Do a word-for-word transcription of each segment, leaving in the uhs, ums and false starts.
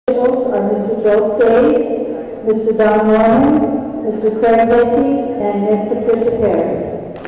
Officials are Mister Joe Staves, Mister Don Norman, Mister Craig Ritchie, and Miss Patricia Perry.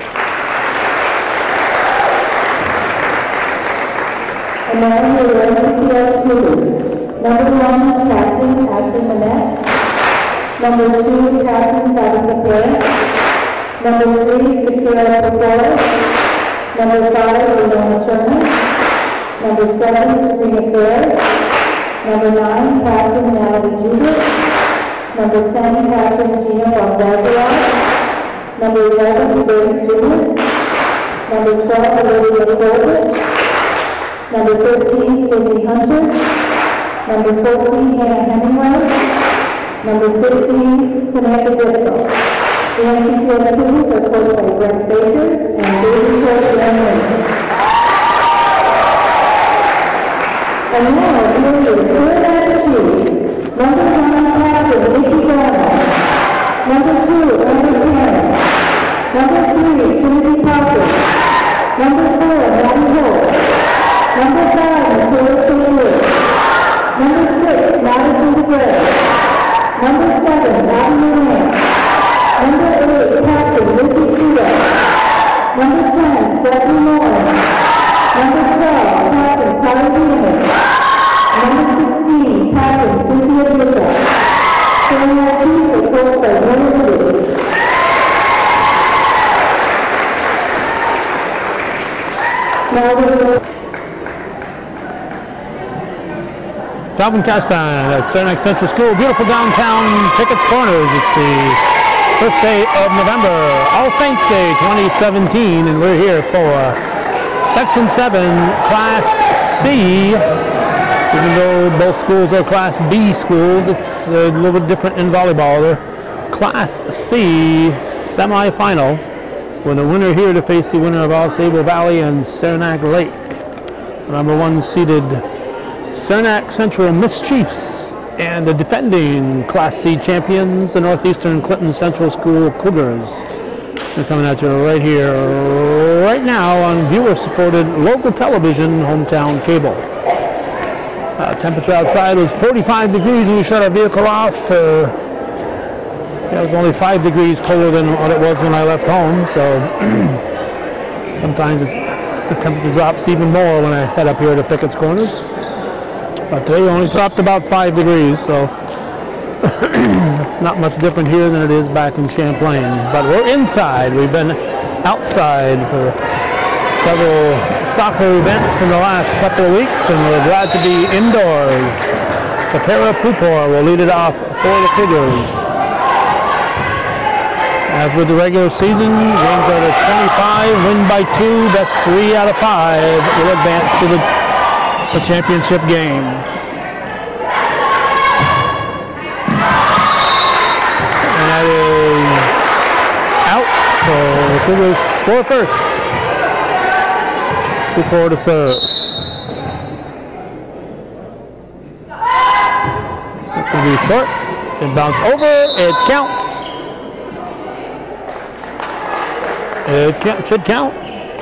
And now we are N C C S Cougars. Number one, Captain Ashley Manette. Number two, Captain Tabitha Perry. Number three, Katia Pacora. Number five, Leona Turner. Number seven, Sabrina Fair. Number nine, Captain Natalie Judith. Number ten, Captain Gina Bogdazaroff. Number eleven, Grace Julius. Number twelve, Olivia Corbett. Number thirteen, Cindy Hunter. Number fourteen, Hannah Hemingway. Number fifteen, Samantha Driscoll. The N C C S Cougars are coached by Brent Baker and David Coach. And now, here is Saranac Chiefs. Number one, Captain Nikki Garner. Number two, Amber Karen. Number three, Trinity Parker. Number four, Maddie Holt. Number five, Nicola Saint Louis. Number six, Madison DeGray. Number seven, Abby Moran. Number eight, Captain Lizzie Trudeau. Number ten, Stephanie Moore. Number twelve, Captain Carly Wiener. Number sixteen, Captain Cynthia Bishop. Saranac Chiefs are coached by Winner Lee. Now we're Calvin Castine at Saranac Central School, beautiful downtown Pickett's Corners. It's the first day of November, All Saints Day twenty seventeen, and we're here for Section seven Class C. Even though both schools are Class B schools, it's a little bit different in volleyball. They're Class C semifinal, with the winner here to face the winner of All Sable Valley and Saranac Lake. Number one seeded Saranac Central Mischiefs and the defending Class C champions, the Northeastern Clinton Central School Cougars. They're coming at you right here, right now on viewer-supported local television, hometown cable. Uh, temperature outside was forty-five degrees when we shut our vehicle off. Uh, yeah, it was only five degrees colder than what it was when I left home, so sometimes it's, the temperature drops even more when I head up here to Pickett's Corners. But today only dropped about five degrees, so it's not much different here than it is back in Champlain. But we're inside. We've been outside for several soccer events in the last couple of weeks, and we're glad to be indoors. Kapera Pupor will lead it off for the Cougars. As with the regular season, games are to twenty-five, win by two, best three out of five will advance to the the championship game. And that is out, so the Cougars score first. Two four to serve. That's going to be short. It bounced over. It counts. It can, should count.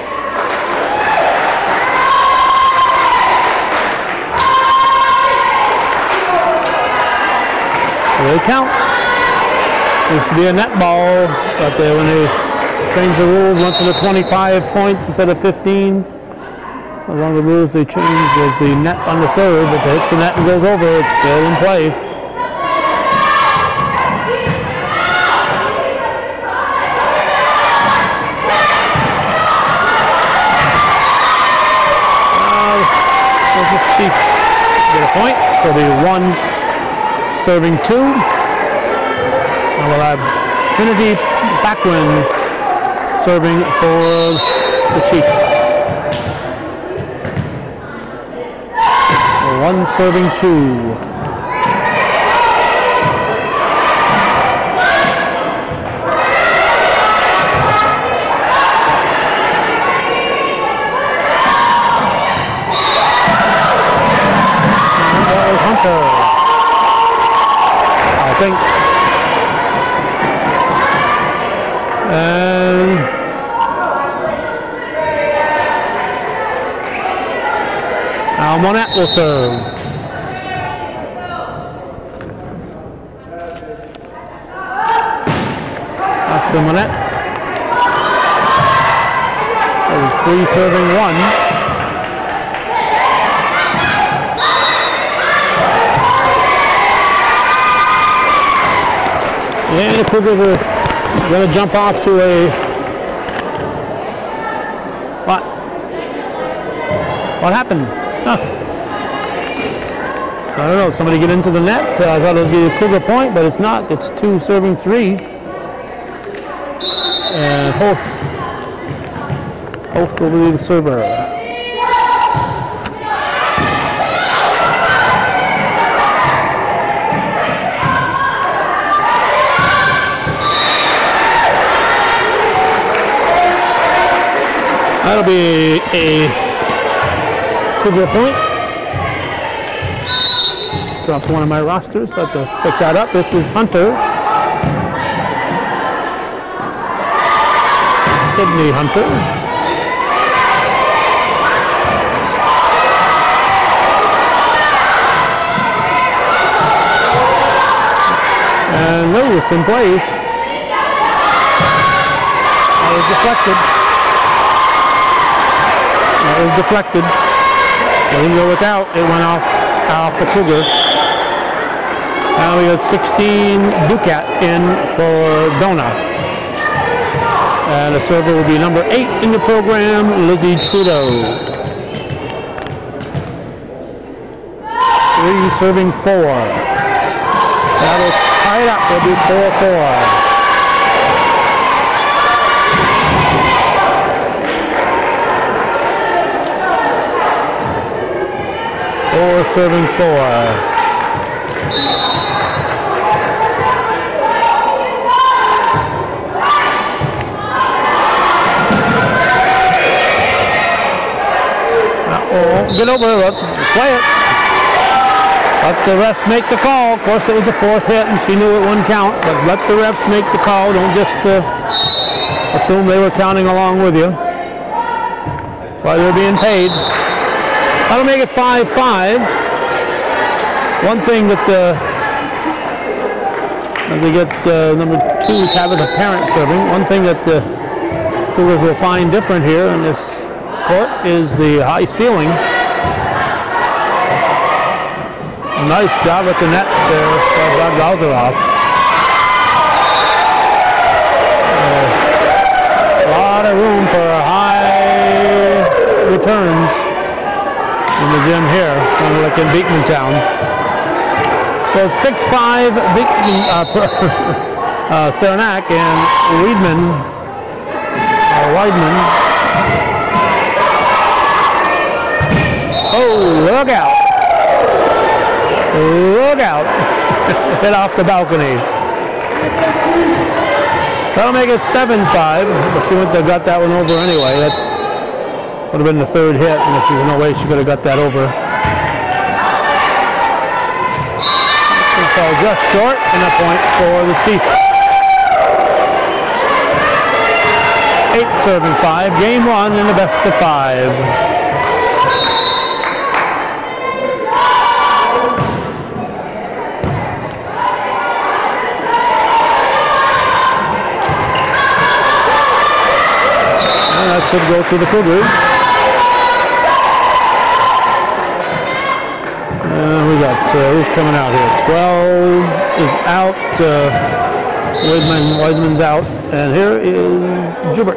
It counts. It used to be a net ball, but they, when they changed the rules, went to the twenty-five points instead of fifteen. One of the rules they changed was the net on the serve. If it hits the net and goes over, it's still in play. Uh, the Chiefs get a point, so the one serving two, and we'll have Trinity Backwin serving for the Chiefs. One serving two. And that was Hunter. I think. And now Monette will serve. Ashley Monette. There's three serving one. And the Cougars are going to jump off to a what? What happened? Huh. I don't know. Somebody get into the net. Uh, I thought it would be a Cougar point, but it's not. It's two serving three. And Hoth. Hoth will be the server. That'll be a Cougar point. Dropped one of my rosters, so I have to pick that up. This is Hunter. Sydney Hunter. And Lewis in play. That was deflected. That was deflected. Even though it's out, it went off off the Cougar. Now we got sixteen Ducat in for Dona. And the server will be number eight in the program, Lizzie Trudeau. Three serving four. That'll tie it up. It'll be four four. Four serving four. Uh-oh. Get over here, look. Play it. Let the refs make the call. Of course, it was a fourth hit, and she knew it wouldn't count, but let the refs make the call. Don't just uh, assume they were counting along with you. That's why they're being paid. That'll make it five five. One thing that uh, we get uh, number two, having a parent serving. One thing that the uh, Cougars will find different here in this court is the high ceiling. Nice job at the net there for Bob Galzeroff. Uh, a lot of room for high returns in the gym here, kind of like in Beekmantown. So it's six five Beekman, uh, uh, Saranac and Weidman, uh, Weidman. Oh, look out! Look out! Hit off the balcony. That'll make it seven five. Let's see what they got that one over anyway. That would have been the third hit, and there's no way she could have got that over. So just short, and a point for the Chiefs. Eight serving five. Game one in the best of five. That should go to the Cougars. Uh, we got, uh, who's coming out here? twelve is out. Uh, Weidman, Weidman's out. And here is Joubert.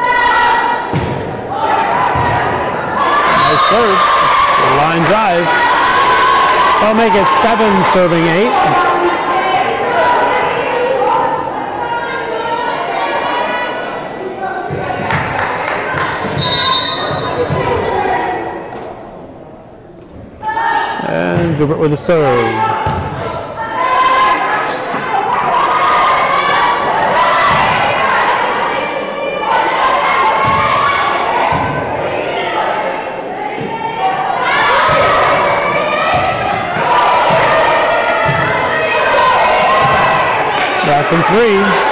Nice serve. Line drive. That'll make it seven serving eight. And Joubert with a serve. Back in three.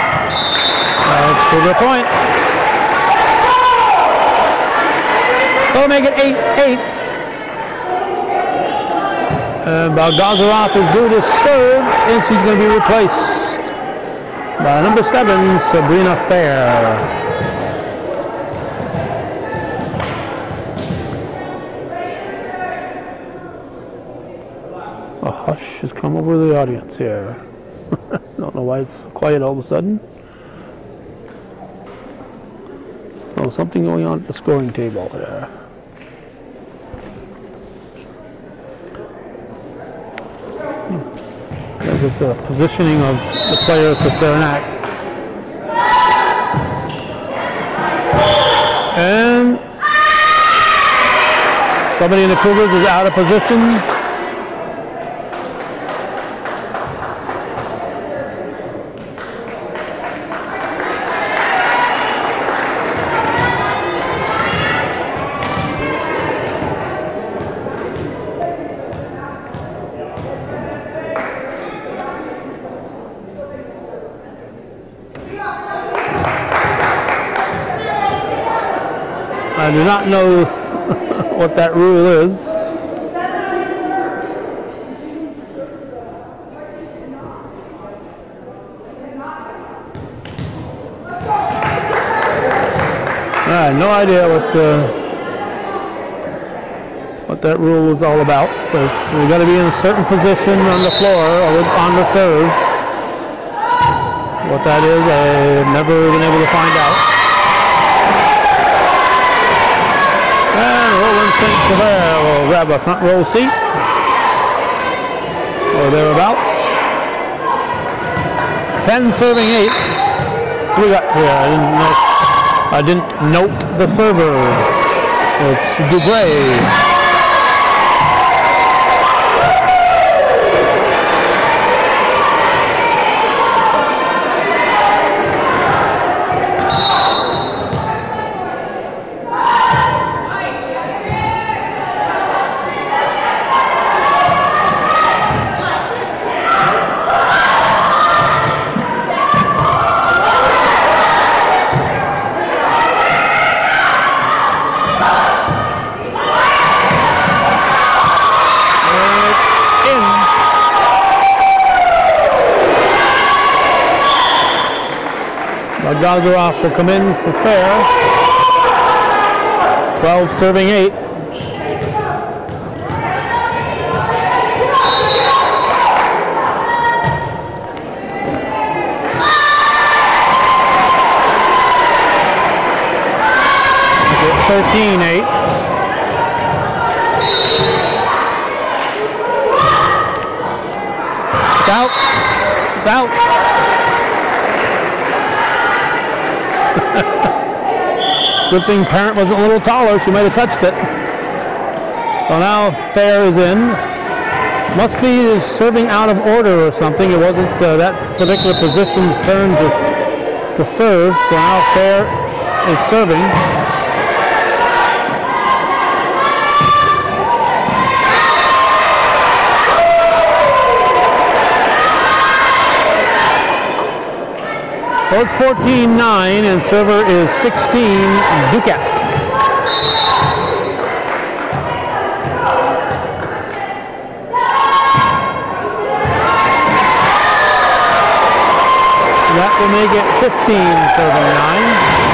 Cougar point. will make it eight eight. And Balgazarov is due to serve, and she's going to be replaced by number seven, Sabrina Fair. A hush has come over the audience here. Don't know why it's quiet all of a sudden. Oh, something going on at the scoring table there. It's a positioning of the players for Saranac. And somebody in the Cougars is out of position. I do not know what that rule is. I have no idea what uh, what that rule is all about. But we got to be in a certain position on the floor or on the serve. What that is, I've never been able to find out. And Roland Saint Sever will grab a front row seat or thereabouts. Ten serving eight. Who we got here? I didn't know. I didn't note the server. It's Dubray. Gazarov will come in for fair. twelve serving eight. thirteen eight. It's out. It's out. Good thing Parent wasn't a little taller, she might have touched it. So now Fair is in. Must be serving out of order or something. It wasn't uh, that particular position's turn to, to serve, so now Fair is serving. So it's fourteen nine and server is sixteen Ducat. That will make it fifteen serving nine.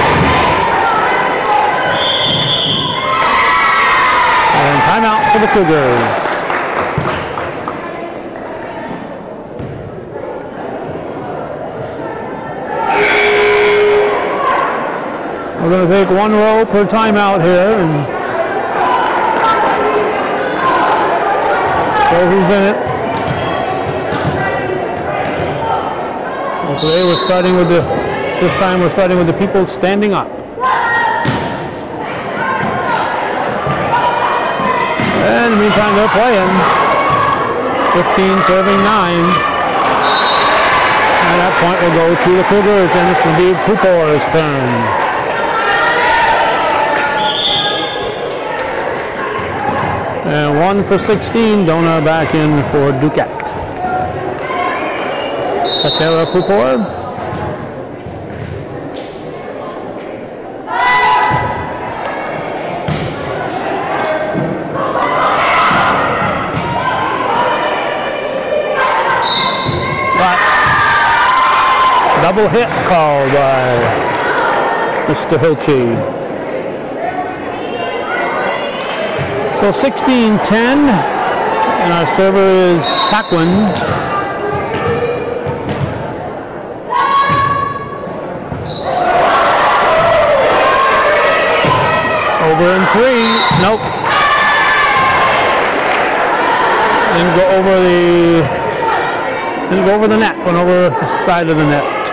And timeout for the Cougars. We're going to take one row per timeout here and show who's in it. Well, today we're starting with the, this time we're starting with the people standing up. And in the meantime they're playing. fifteen serving nine. And that point will go to the Cougars and it's going to be Pupor's turn. And one for sixteen, Dona back in for Ducat. Katera Pupor. Double hit called by Mister Hilchey. So sixteen ten, and our server is Paquin. Over in three, nope. Didn't go over the, didn't go over the net, went over the side of the net.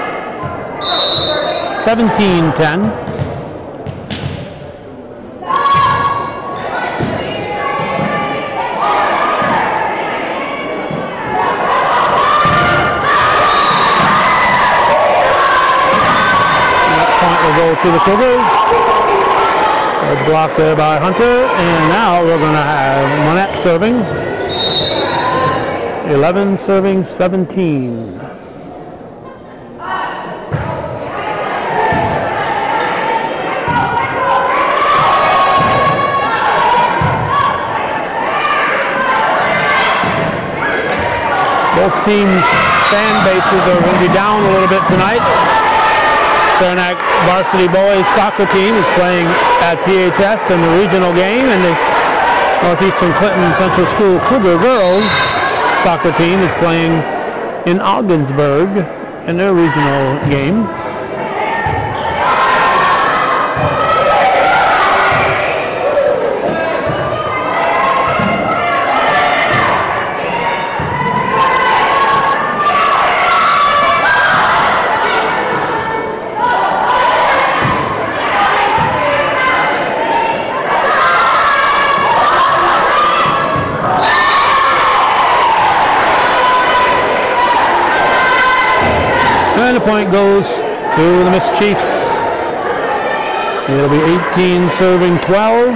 seventeen ten. That point will go to the Cougars. A block there by Hunter, and now we're going to have Monette serving. eleven serving seventeen. Both teams' fan bases are going to be down a little bit tonight. Saranac varsity boys soccer team is playing at P H S in the regional game, and the Northeastern Clinton Central School Cougar girls soccer team is playing in Ogdensburg in their regional game. And the point goes to the Miss Chiefs. It'll be eighteen serving twelve.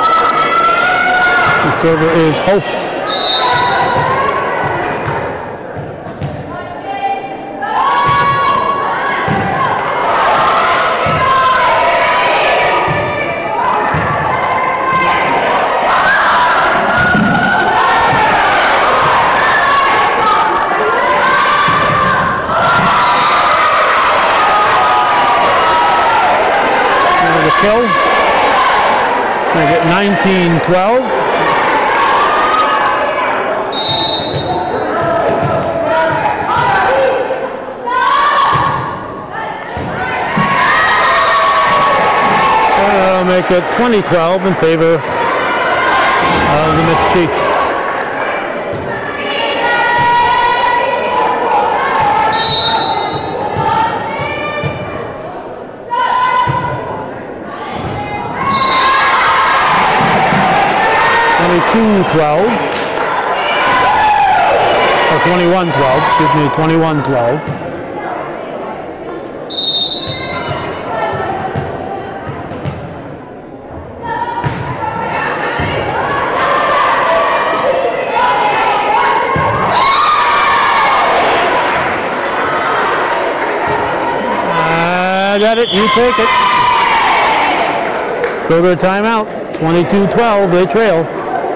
The server is Hof. Kill. Gonna get nineteen twelve. That'll make it twenty twelve in favor of the Miss Chiefs. twenty-two twelve, or twenty-one twelve, excuse me, twenty-one twelve. I got it, you take it. Cougar timeout, twenty-two twelve, they trail.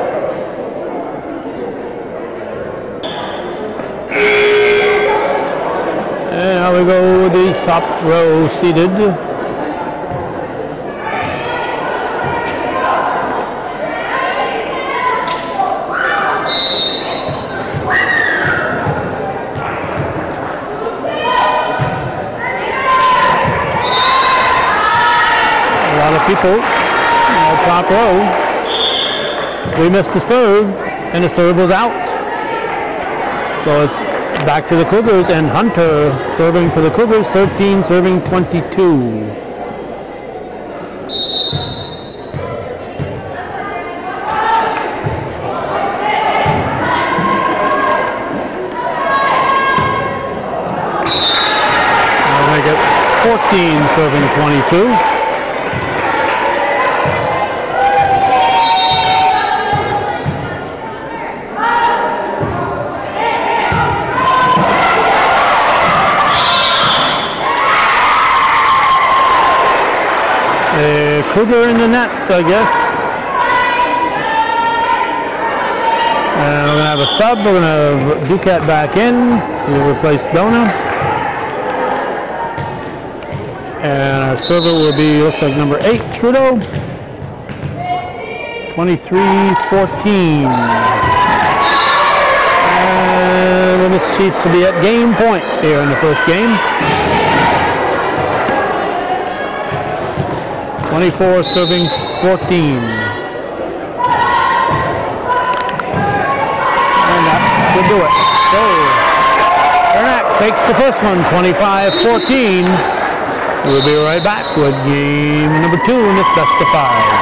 And now we go with the top row seated. A lot of people on the top row. We missed the serve, and the serve was out. So it's back to the Cougars, and Hunter serving for the Cougars, thirteen serving twenty-two. I'll make it fourteen serving twenty-two. Cougar in the net, I guess. And we're going to have a sub. We're going to have Ducat back in to replace Dona. And our server will be, looks like number eight, Trudeau. twenty-three fourteen. And the Miss Chiefs will be at game point here in the first game. twenty-four serving fourteen. And that should do it. So, Saranac takes the first one, twenty-five fourteen. We'll be right back with game number two in this best of five.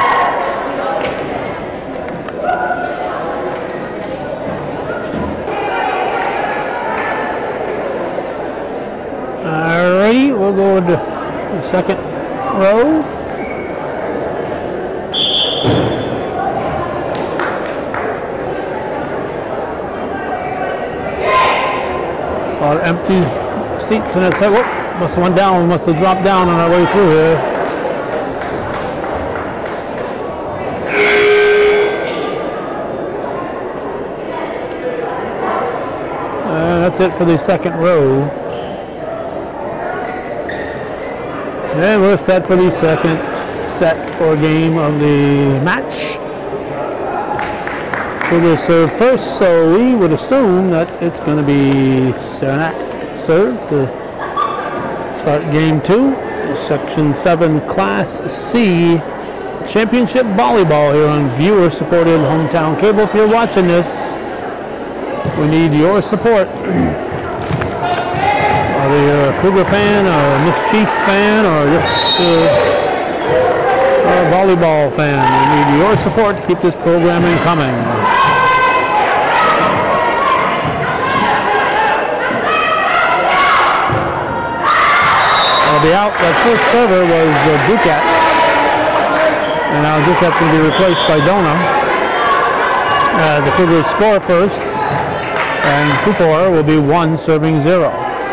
Alrighty, we'll go to the second row. A lot of empty seats in that set. Whoop, must have went down, must have dropped down on our way through here. And that's it for the second row. And we're set for the second set or game of the match. We're going to serve first, so we would assume that it's going to be Saranac serve to start game two. Section seven Class C Championship Volleyball here on viewer-supported hometown cable. If you're watching this, we need your support. Whether you're a Cougar fan or a Miss Chiefs fan or just uh, a volleyball fan, we need your support to keep this programming coming. I'll be out. That first server was uh, Pickett, and now Pickett's going to be replaced by Dona. Uh, the Cougars score first, and Cooper will be one serving zero.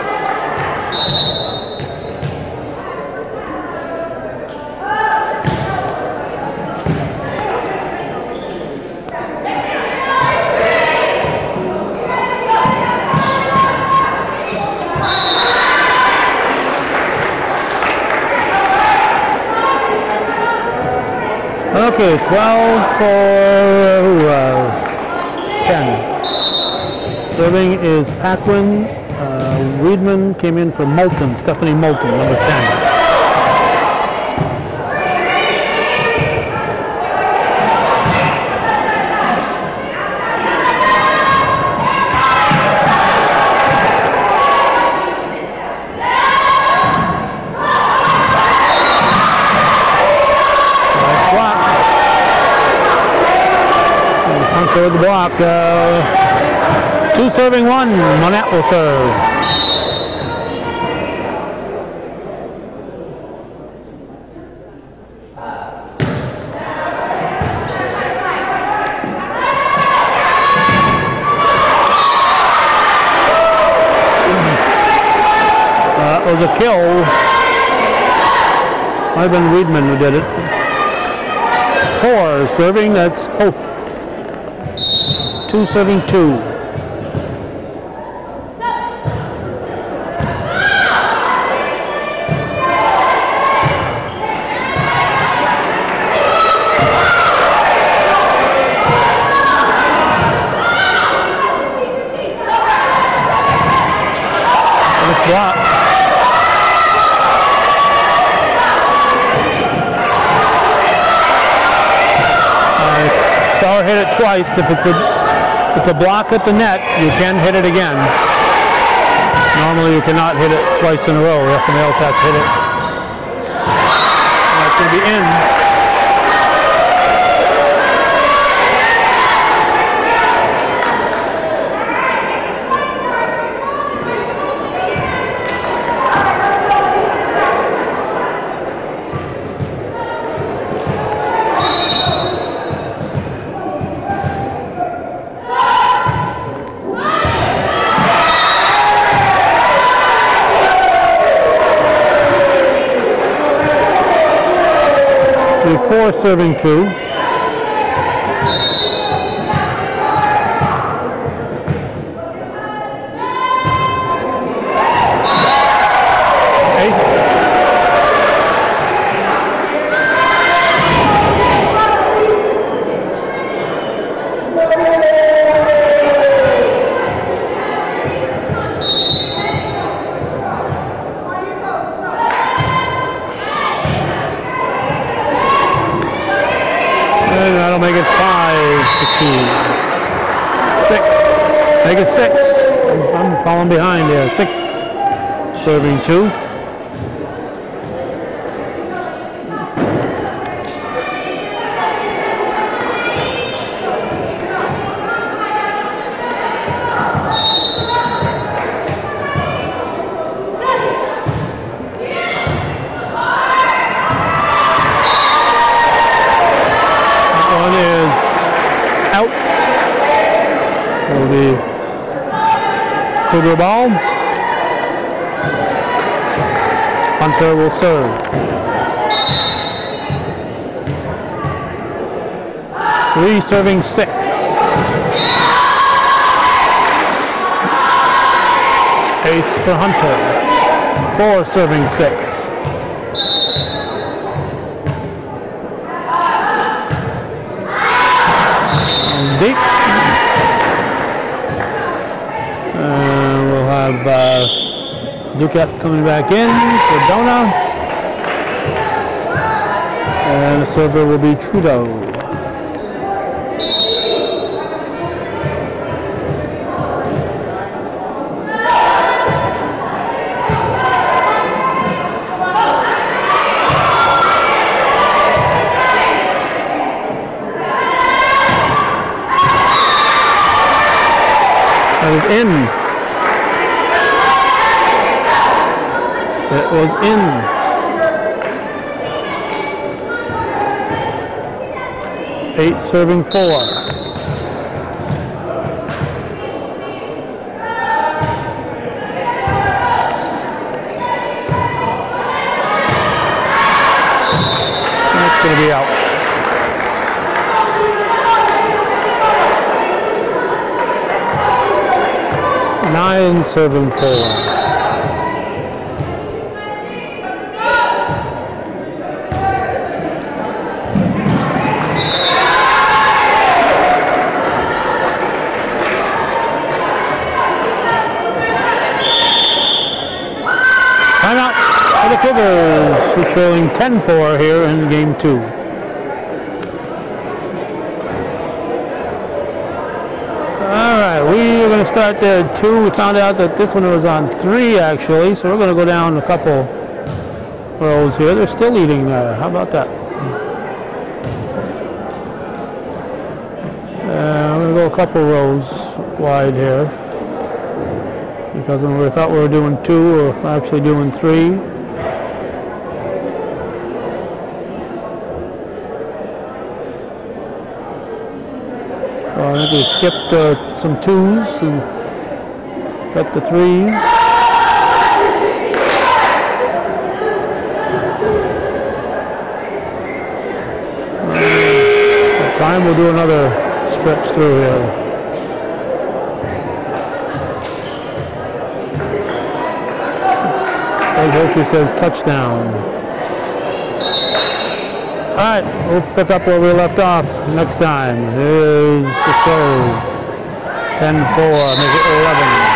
Okay, twelve for uh, ten. Serving is Paquin. Uh, Weedman came in for Moulton, Stephanie Moulton, number ten. The block, uh, two serving one, Monette will serve. That uh, was a kill. Might have been Weedman who did it. Four serving, that's Oath. Two serving two. Block. I saw her hit it twice. If it's a It's a block at the net, you can hit it again. Normally you cannot hit it twice in a row. Somebody else has to hit it. And that's going to be in. Four serving two. Ace. make it five to two. Six. Make it six. I'm falling behind here. Six. Serving two. Cougar ball. Hunter will serve. Three serving six. Ace for Hunter. Four serving six. Deep. Uh, we'll have uh, Duquette coming back in for Dona. And the server will be Trudeau. That was in. That was in. Eight serving four. That's going to be out. Nine serving four. Timeout for the Cougars, who are trailing ten four here in game two. We're going to start there at two. We found out that this one was on three actually, so we're going to go down a couple rows here. They're still eating there. How about that? Uh, we're going to go a couple rows wide here because when we thought we were doing two, we're actually doing three. I think we skipped uh, some twos and got the threes. Uh, time we'll do another stretch through here. Craig Holcher says touchdown. All right, we'll pick up where we left off next time. Here's the serve. ten four, make it eleven.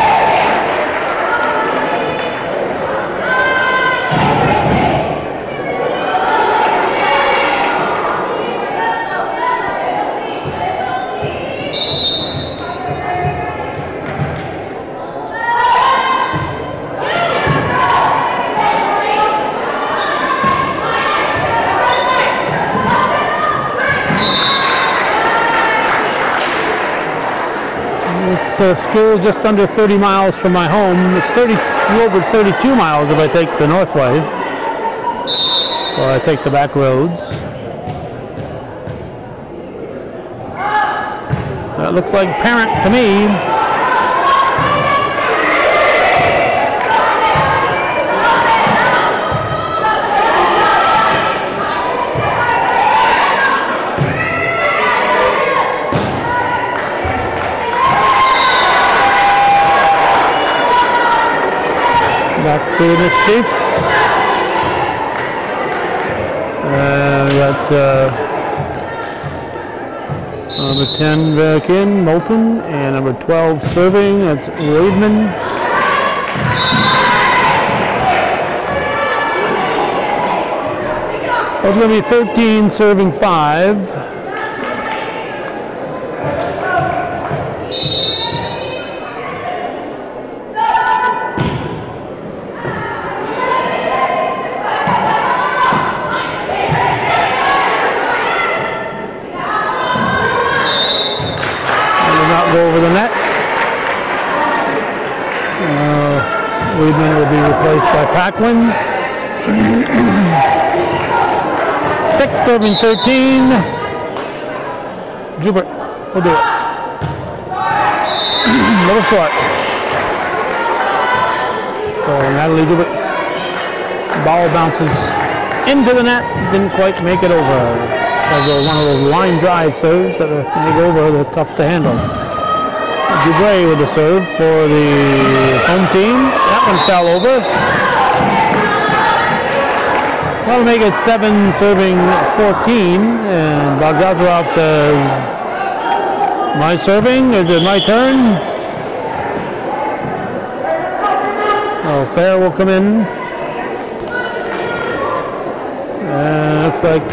Uh, school just under thirty miles from my home. It's thirty, over thirty-two miles if I take the north way, or I take the back roads. That looks like parent to me. Back to the Chiefs. Uh, we got uh, number ten back in, Moulton, and number twelve serving, that's Wademan. That's going to be thirteen serving five, Go over the net. Uh, Weedman will be replaced by Paquin. Six serving thirteen. Jubert will do it. Little short. So Natalie Jubert's ball bounces into the net. Didn't quite make it over. As one of those line drive serves that are when they go over, they're tough to handle. Dubray with the serve for the home team. That one fell over. That'll make it seven serving fourteen. And Bogdazarov says, my serving? Is it my turn? Oh, fair will come in. And looks like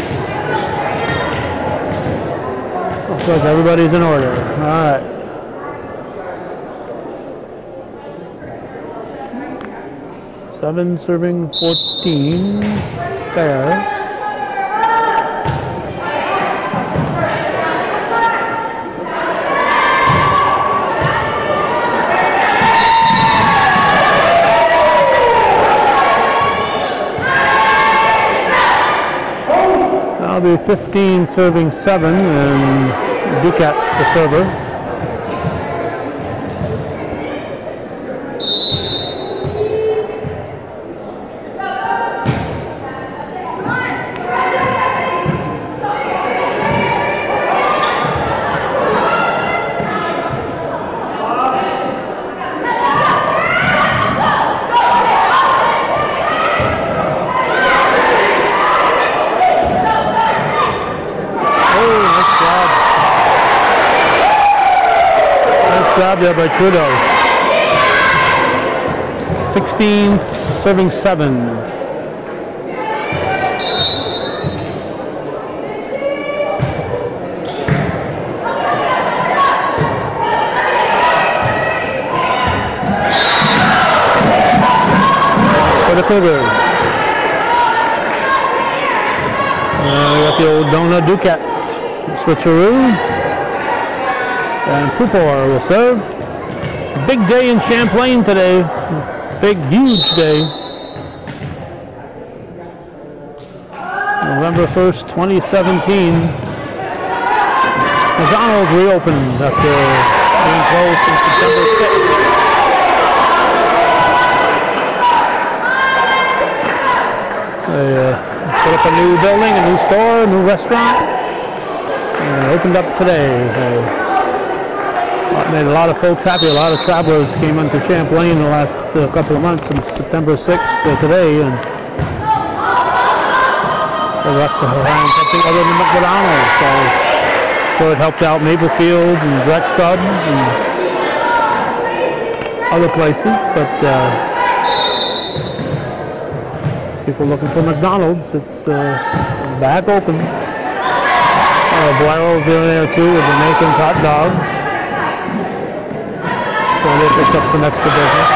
looks like everybody's in order. All right. Seven serving fourteen, fair. That'll be fifteen serving seven, and Ducat the server. There by Trudeau. sixteen serving seven. For the Cougars. Uh, we got the old Dona Ducat switcheroo. And Pupor will serve. Big day in Champlain today. Big, huge day. November first, twenty seventeen. McDonald's reopened after being closed since September sixth. They uh, put up a new building, a new store, a new restaurant. And opened up today. They made a lot of folks happy. A lot of travelers came into Champlain the last uh, couple of months, from September sixth to today, and they left around something other than McDonald's. So, so it helped out Maplefield and Dreck Subs and other places, but uh, people looking for McDonald's, it's uh, back open. Uh, Boiro's in there too with the Nathan's hot dogs. So they picked up some extra business.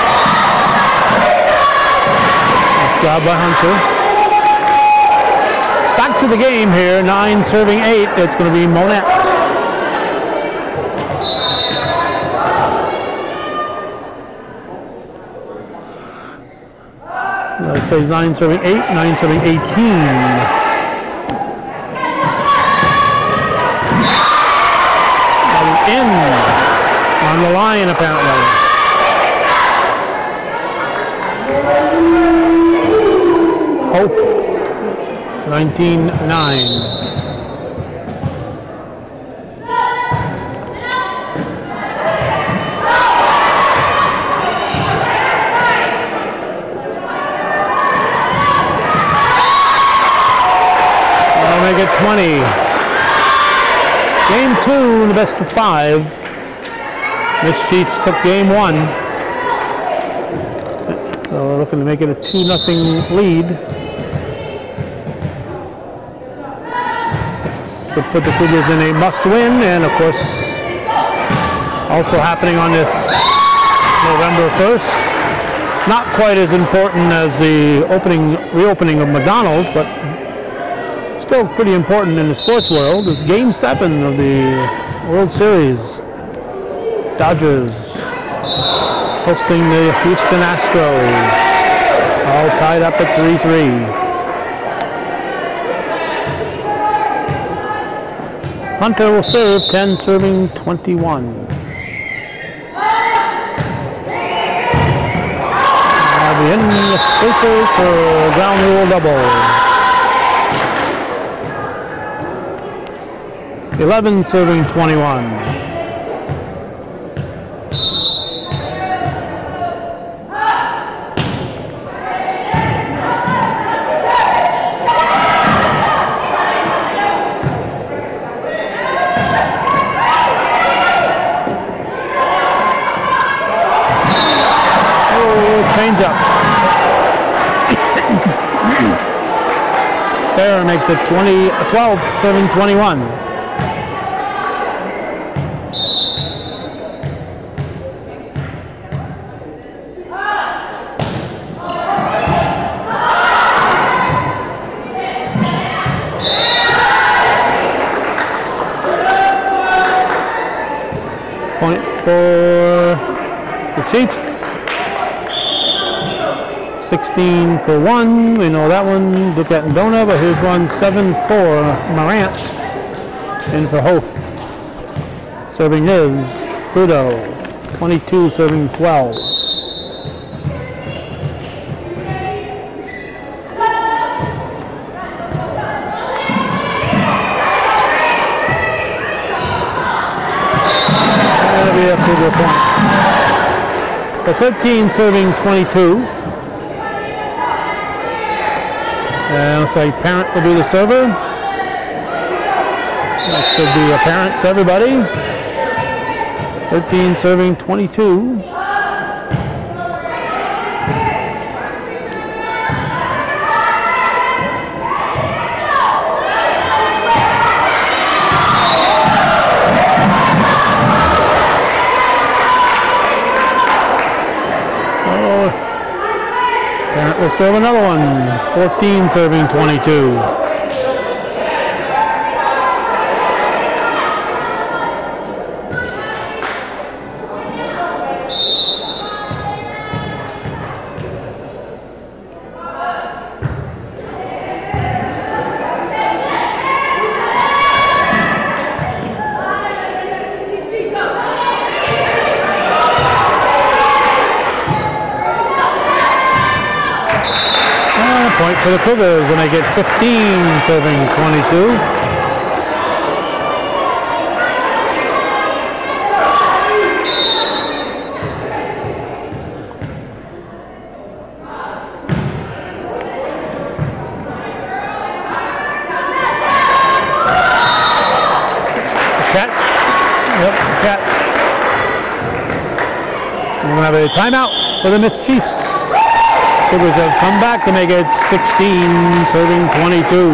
Nice job by Hunter. Back to the game here, nine serving eight. It's going to be Monette. Let's say nine serving eight, nine serving eighteen. In. On the line, apparently. Hoth, nineteen nine. That'll make it twenty. Game two in the best of five. Miss Chiefs took game one. So we're looking to make it a two nothing lead. So put the Cougars in a must win, and of course Also happening on this November first. Not quite as important as the opening, reopening of McDonald's, but still pretty important in the sports world. Is Game seven of the World Series. Dodgers hosting the Houston Astros. All tied up at three three. Hunter will serve, ten serving twenty-one. I'll be in the Sixers for a ground rule double. eleven serving twenty-one. There makes it twenty, twelve, serving twenty-one. Point for the Chiefs. sixteen for one, we know that one, Duquette and Dona, but here's one, seven for Morant, in for Hoth. Serving is Trudeau, twenty-two serving twelve. That'll be a Cougar point. The thirteen serving twenty-two. And looks like Parent will be the server. That should be apparent to everybody. thirteen serving twenty-two. Parent will serve another one, fourteen serving twenty-two. Point for the Cougars, and they get fifteen serving twenty-two. Catch. Yep, catch. We're going to have a timeout for the Miss Chiefs. Cougars have come back to make it sixteen serving twenty-two.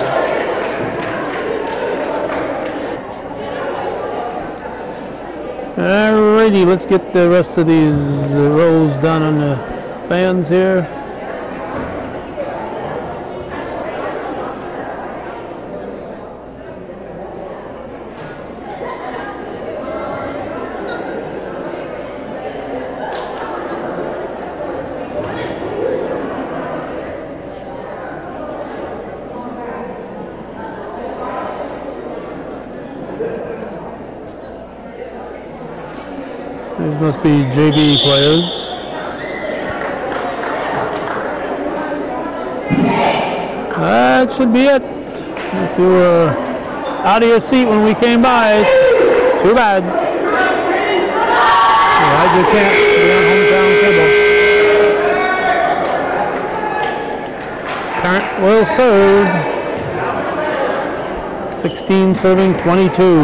Alrighty, let's get the rest of these rows done on the fans here. These must be J V players. That should be it. If you were out of your seat when we came by, too bad. You had your chance to be on hometown table. Parent will serve. sixteen serving twenty-two.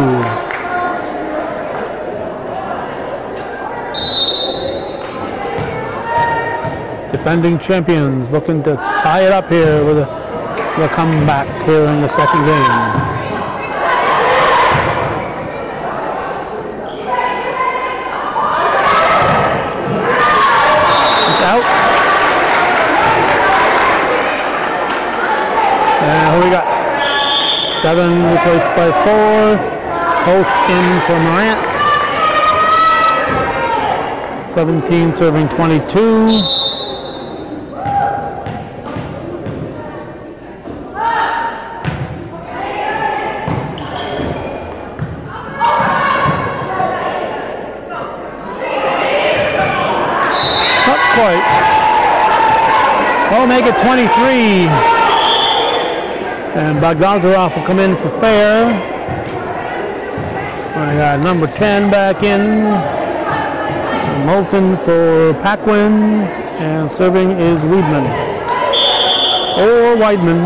Defending champions looking to tie it up here with a, with a comeback here in the second game. And who we got? Seven replaced by four. Host in for Morant. seventeen serving twenty-two. Not quite. We'll make it twenty-three. And Bogdanzarov will come in for fair. I got number ten back in. Moulton for Paquin. And serving is Weidman. Or Weidman.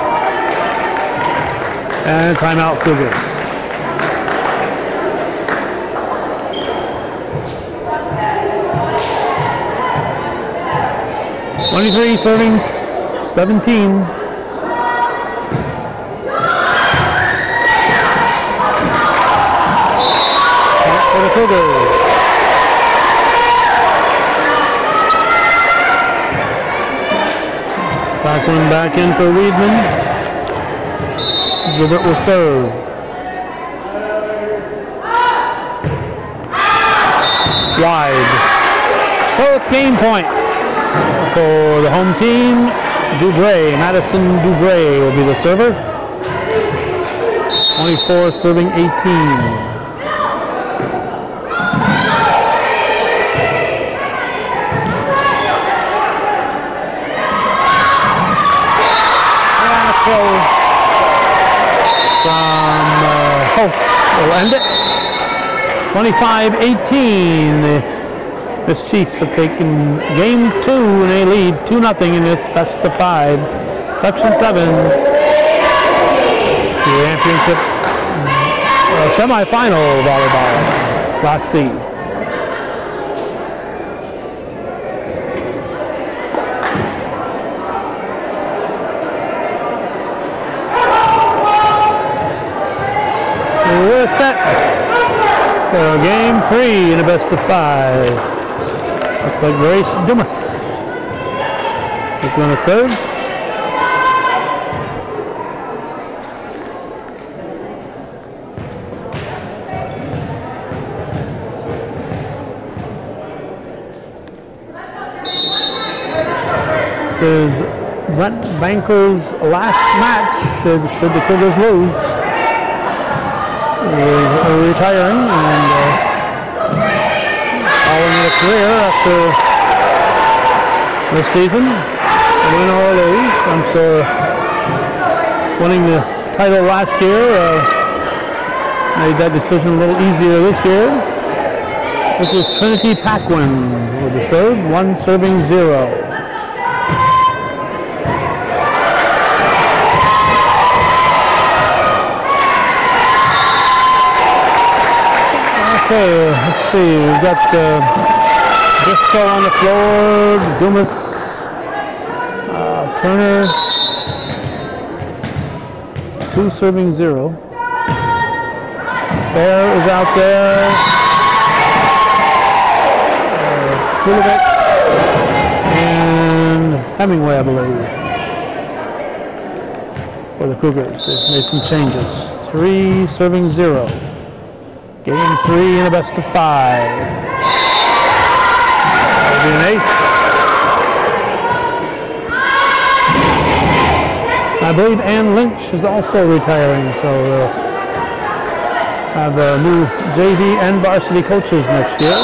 And timeout Cougars. twenty-three serving seventeen. For the Cougars. Paquin back in for Weidman. Gilbert will serve. Wide. So it's game point for the home team. Dubray, Madison Dubray will be the server. twenty-four serving eighteen. From uh, Hope will end it. twenty-five eighteen. The Mischiefs have taken game two and they lead two nothing in this best of five. Section seven championship uh, semi-final volleyball, Class C. We're set for game three in a best of five. Looks like Grace Dumas is going to serve. This is Brent Banker's last match should, should the Cougars lose. We're retiring and uh, calling it a career after this season. Win or lose, I'm sure winning the title last year uh, made that decision a little easier this year. This is Trinity Paquin with the serve, one serving zero. Okay, let's see, we've got uh, Disco on the floor, Dumas, uh, Turner, two serving zero. Fair is out there, uh, Kulovic, and Hemingway, I believe, for the Cougars. They've made some changes. Three serving zero. Game three in a best of five. That'll be an ace. I believe Ann Lynch is also retiring, so we'll have uh, new J V and varsity coaches next year.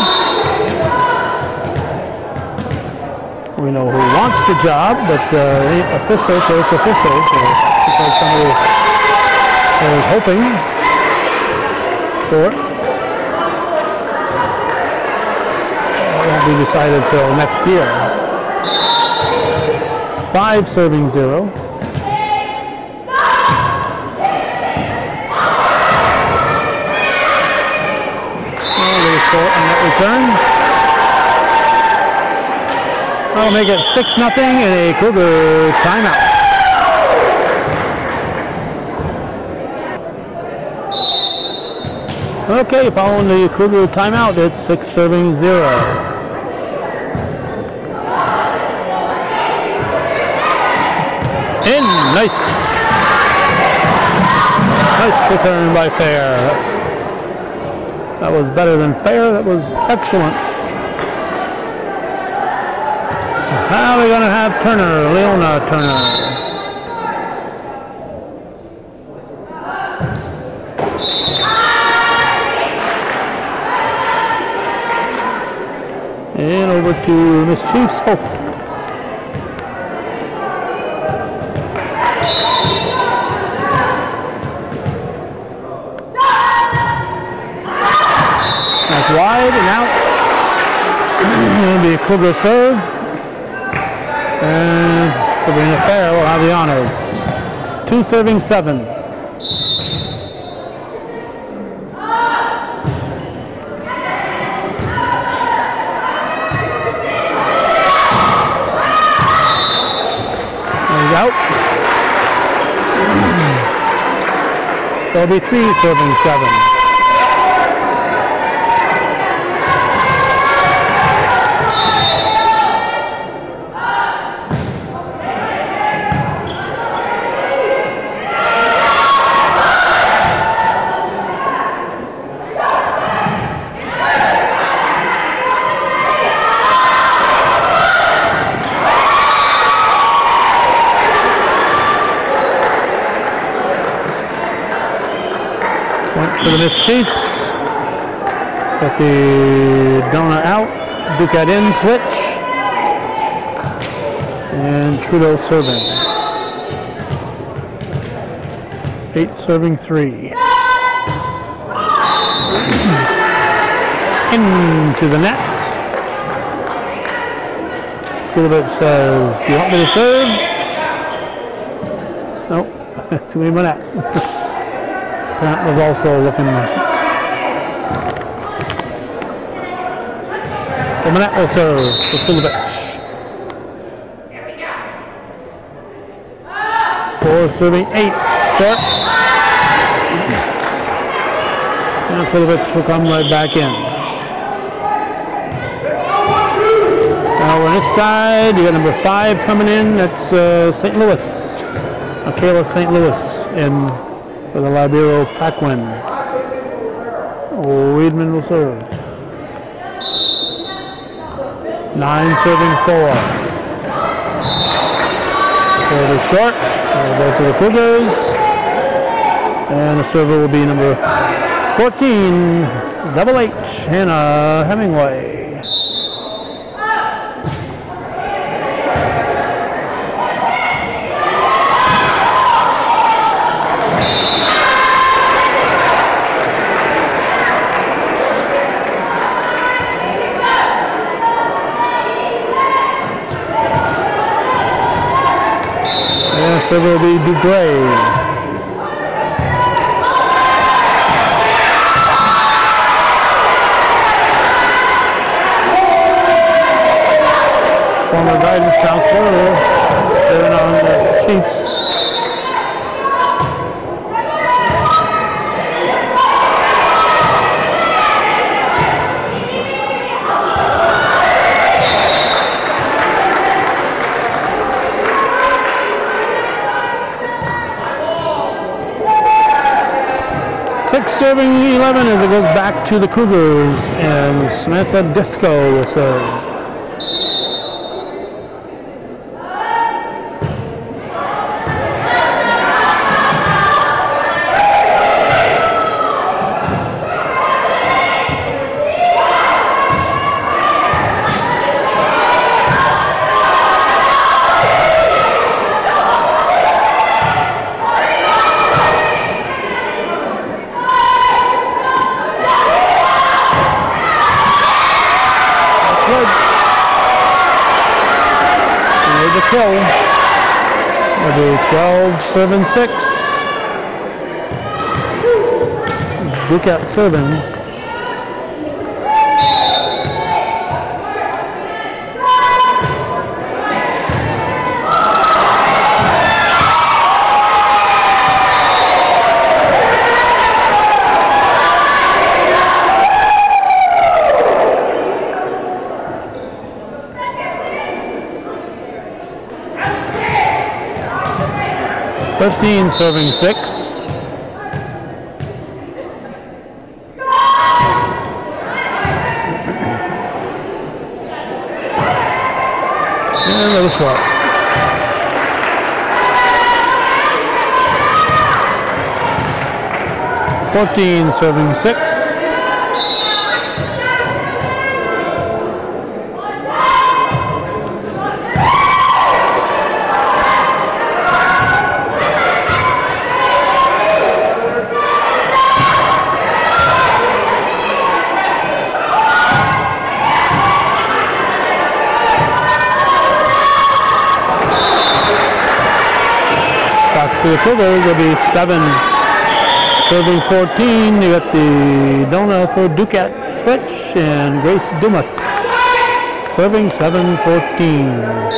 We know who wants the job, but uh, it ain't official till it's official, so because somebody is hoping for it. Won't be decided till next year. Five serving zero. A little short on that return. That'll make it six nothing and a Cougar timeout. Okay, following the Cougar timeout, it's six serving zero. In, nice. Nice return by Fair. That was better than fair. That was excellent. Now we're going to have Turner, Leona Turner. And over to Miss Chiefs Hoth. That's wide and out. It'll be a Cougar serve. And Sabrina Fair will have the honors. Two serving seven. Out. So it'll be three serving seven. For the Miss Chiefs, got the Donna out, Ducat in switch, and Trudeau serving. Eight serving three. Into the net. Trudeau says, do you want me to serve? Nope, it's going to be my net. That was also looking. The Manette will serve for Kulovich. Four serving eight, short. And Kulovich will come right back in. Now on this side, you got number five coming in. That's uh, Saint Louis. Michaela Saint Louis in. For the Libero Paquin. Weidman will serve. Nine serving four. Serve is short. We'll go to the Cougars. And the server will be number fourteen, Double H, Hannah Hemingway. So will be Dugray. Former guidance counselor serving on the Chiefs. Six serving eleven as it goes back to the Cougars, and Samantha Disco will serve. It'll be twelve serving six. Ducat serving. thirteen serving six. And another swap. fourteen serving six. Back to the Cougars, it'll be seven. Serving fourteen, you got the Donna for Ducat switch and Grace Dumas. Serving seven fourteen.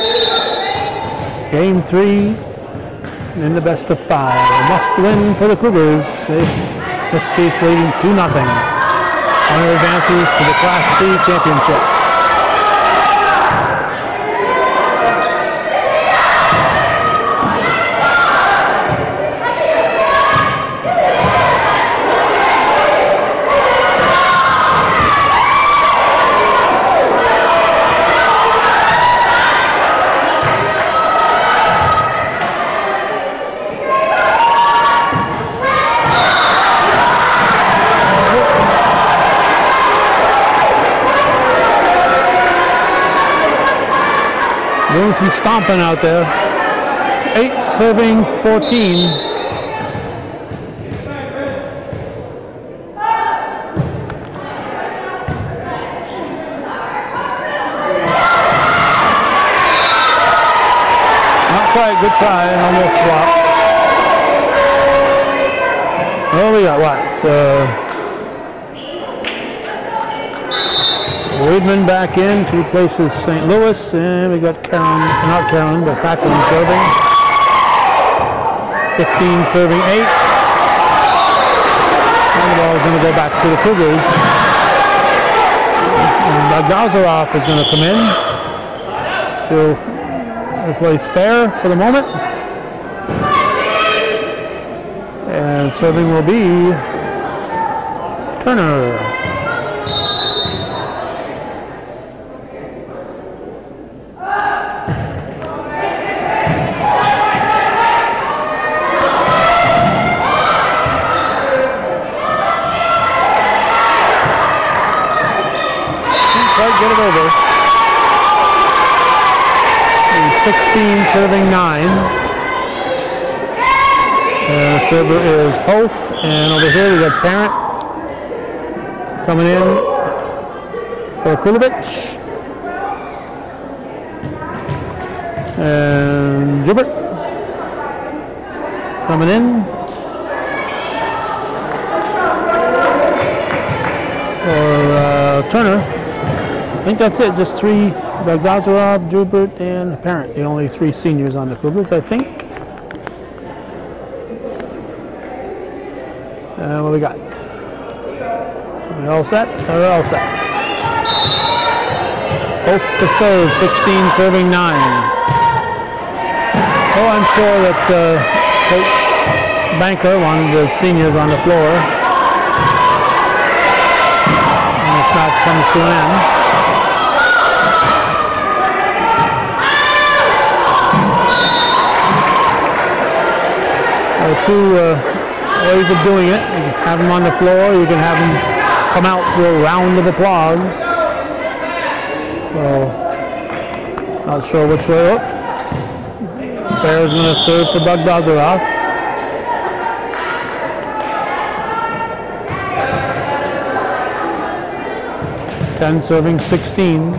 Game three in the best of five. A must win for the Cougars. Miss Chiefs leading two nothing. Honor advances to the Class C championship. Doing some stomping out there. Eight serving fourteen. Not quite, good try, and almost flopped. Well, we got what? Uh, Weidman back in, she places Saint Louis, and we got Karen, not Karen, but Paquin serving. fifteen serving eight. And the ball is going to go back to the Cougars. And Bagdazarov is going to come in. She'll replace Fair for the moment. And serving will be Turner. Get it over. And sixteen serving nine. And the server is Hof. And over here we got Parent coming in for Kulovich. And Gilbert coming in for uh, Turner. I think that's it, just three, Bagdazarov, Jubert, and Parent, the only three seniors on the Cougars, I think. And what we got? Are we all set? We're all set. Holtz to serve, sixteen serving nine. Oh, I'm sure that uh, Coach Banker wanted the seniors on the floor. And this match comes to an end. Two uh, ways of doing it. You can have them on the floor, you can have them come out to a round of applause. So, not sure which way up. Fair is going to serve for Bagdazarov. ten serving sixteen.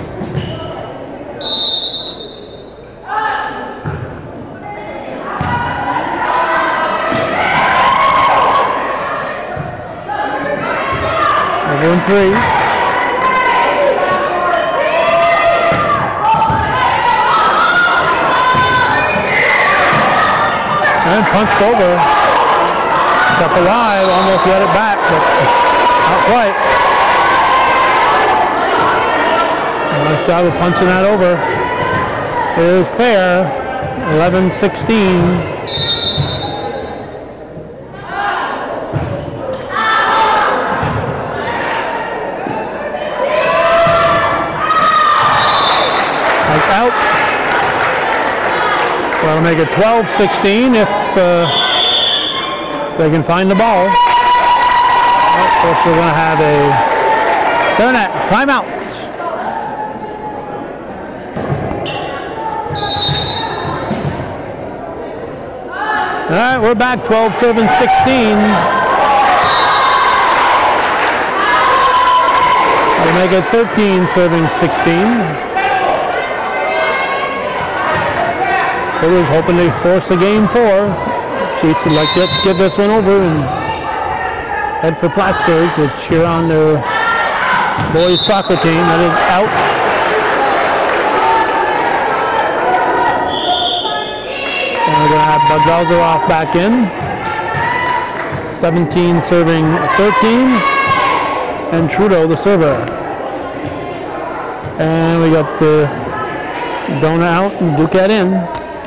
One three. And punched over. Kept alive, almost got it back, but not quite. Nice job of punching that over. Here's Fair, eleven sixteen. Out. make it twelve sixteen if uh, they can find the ball. Of course, we're going to have a Saranac timeout. All right, we're back, twelve seven sixteen. We'll make it thirteen serving sixteen. Cougars hoping to force a game four. Chiefs would like to get this one over and head for Plattsburgh to cheer on their boys soccer team. That is out. And we're going to have Bugdauser off back in. seventeen serving thirteen. And Trudeau the server. And we got uh, Dona out and Duquette in.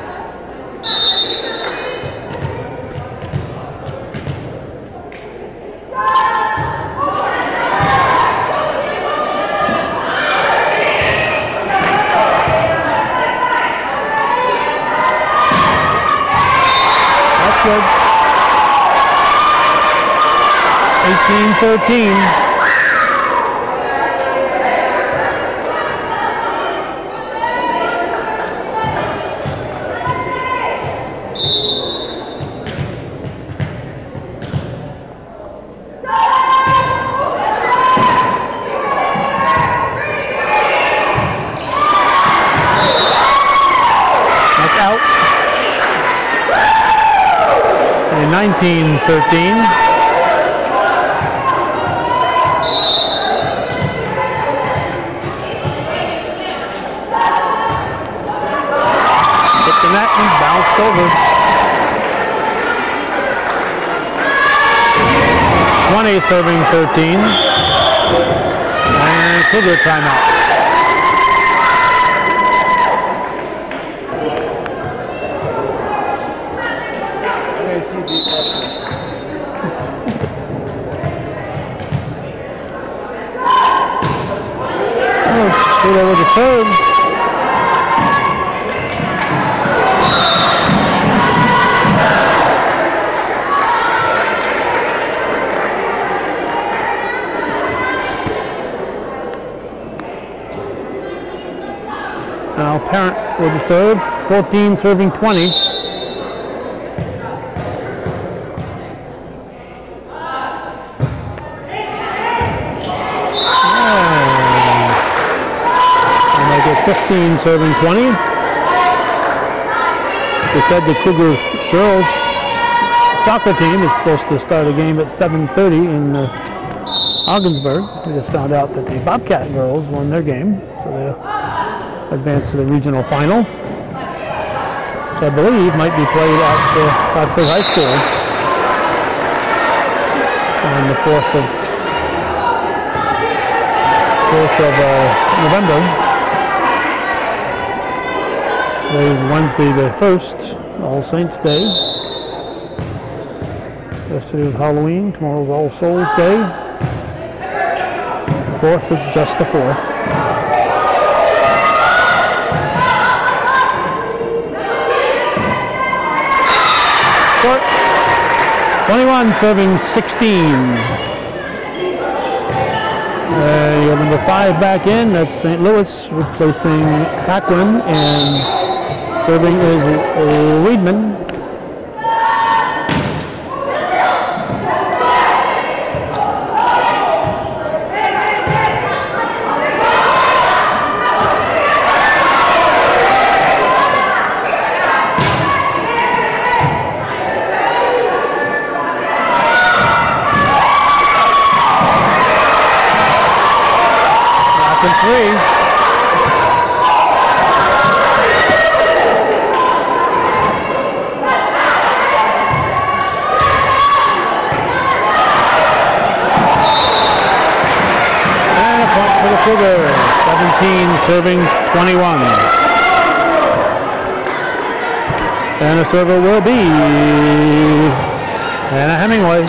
eighteen thirteen. That's out. And nineteen thirteen. Net and bounced over. twenty serving thirteen. And Cougar timeout. Oh, shoot over the serve. Now Parent for the serve, fourteen serving twenty. And they get fifteen serving twenty. They said the Cougar girls soccer team is supposed to start a game at seven thirty in uh, Ogdensburg. We just found out that the Bobcat girls won their game, so they advanced to the regional final, which I believe might be played at uh, Plattsburgh High School on the fourth of fourth of uh, November. Today is Wednesday the first, All Saints Day. Yesterday was Halloween. Tomorrow's All Souls Day. The fourth is just the fourth. twenty-one serving sixteen. Uh, you have number five back in. That's Saint Louis replacing Paquin, and serving is Weidman. Three. And a point for the Cougars, seventeen serving twenty-one. And a server will be Anna Hemingway.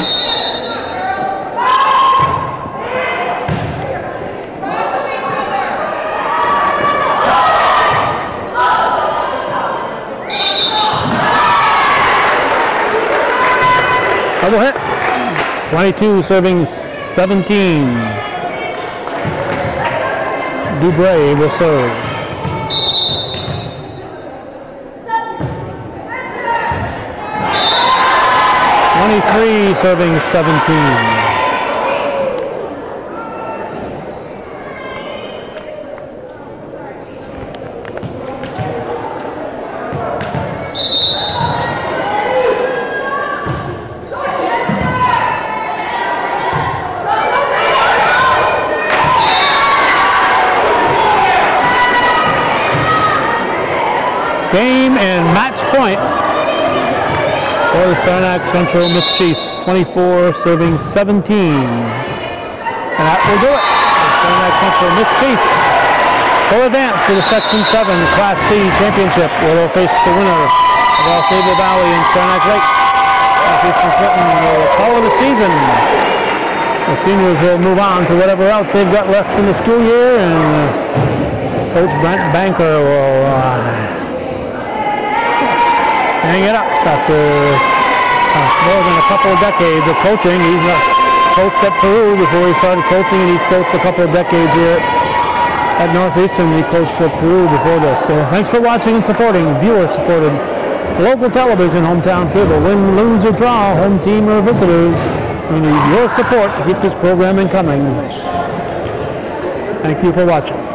Double hit. twenty-two serving seventeen. Dubray will serve. twenty-three serving seventeen. Game and match point for the Saranac Central Mischiefs, twenty-four serving seventeen. And that will do it. The Saranac Central Mischiefs will advance to the Section seven Class C Championship, where they'll face the winner of All Sable Valley and Saranac Lake. Northeastern Clinton will call it a season. The seniors will move on to whatever else they've got left in the school year, and uh, Coach Brent Banker will uh, hang it up after uh, more than a couple of decades of coaching. He's uh, coached at Peru before he started coaching, and he's coached a couple of decades here at Northeastern. He coached at Peru before this. So thanks for watching and supporting viewer-supported local television, hometown cable. Win, lose, or draw, home team or visitors. We need your support to keep this programming coming. Thank you for watching.